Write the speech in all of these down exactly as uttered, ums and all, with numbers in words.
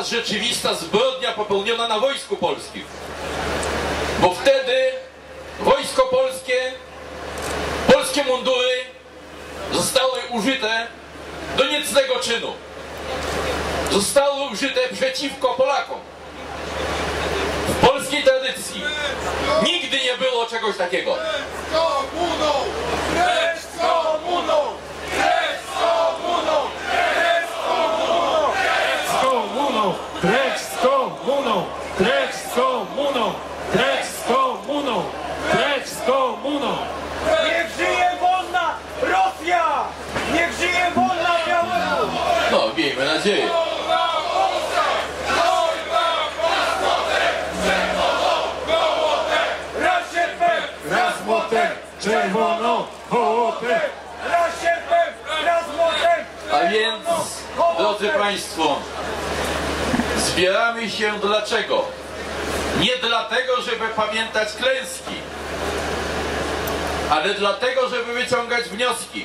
była rzeczywista zbrodnia popełniona na wojsku polskim. Bo wtedy wojsko polskie, polskie mundury zostały użyte do niecnego czynu. Zostały użyte przeciwko Polakom. W polskiej tradycji nigdy nie było czegoś takiego. Z komuną! Precz z komuną! Precz z komuną! Precz z komuną! Z komuną! Precz z komuną! Precz z komuną! Precz z komuną! Precz z komuną! Niech żyje wolna Rosja! Niech żyje wolna Białoruś! No, miejmy nadzieję. Raz sierpem! Raz młotem, czerwoną hołotę! Raz sierpem! Raz młotem! A więc, drodzy Państwo, zbieramy się dlaczego? Nie dlatego, żeby pamiętać klęski, ale dlatego, żeby wyciągać wnioski.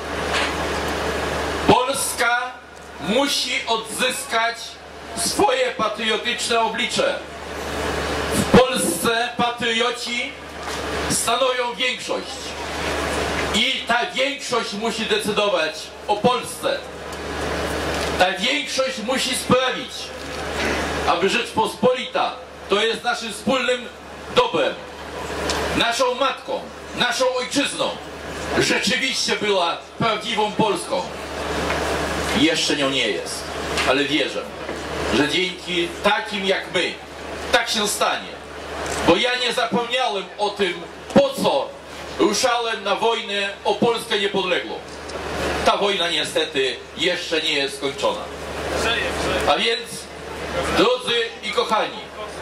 Polska musi odzyskać swoje patriotyczne oblicze. W Polsce patrioci stanowią większość. I ta większość musi decydować o Polsce. Ta większość musi sprawić, aby Rzeczpospolita, to jest naszym wspólnym dobrem, naszą matką, naszą ojczyzną, rzeczywiście była prawdziwą Polską. Jeszcze nią nie jest, ale wierzę, że dzięki takim jak my, tak się stanie. Bo ja nie zapomniałem o tym, po co ruszałem na wojnę o Polskę niepodległą. Ta wojna niestety jeszcze nie jest skończona. A więc, drodzy i kochani,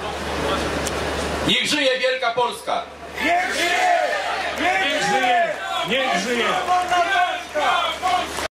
niech żyje Wielka Polska! Niech żyje! Niech żyje! Niech żyje! Wolna Polska!